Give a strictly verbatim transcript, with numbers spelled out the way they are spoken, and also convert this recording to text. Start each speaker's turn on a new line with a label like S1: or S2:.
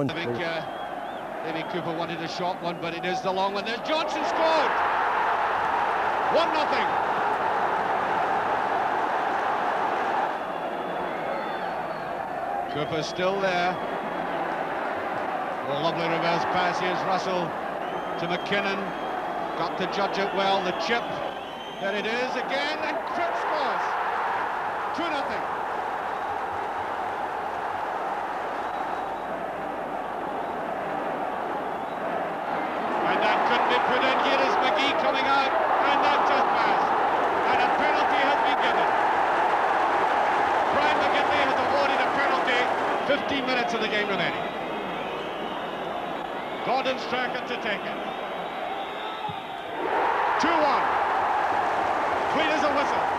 S1: on.
S2: I think uh, David Cooper wanted a short one, but it is the long one. There's Johnson scored! one nothing. Cooper still there. Oh, lovely reverse pass. Here's Russell to McKinnon. Got to judge it well. The chip. There it is again, and Cripp scores. two nothing. And that couldn't be put in. Here is McGee coming out, and that just passed. And a penalty has been given. Brian McGinley has awarded a penalty. fifteen minutes of the game remaining. Gordon Strachan to take it. two one. Clean as a whistle.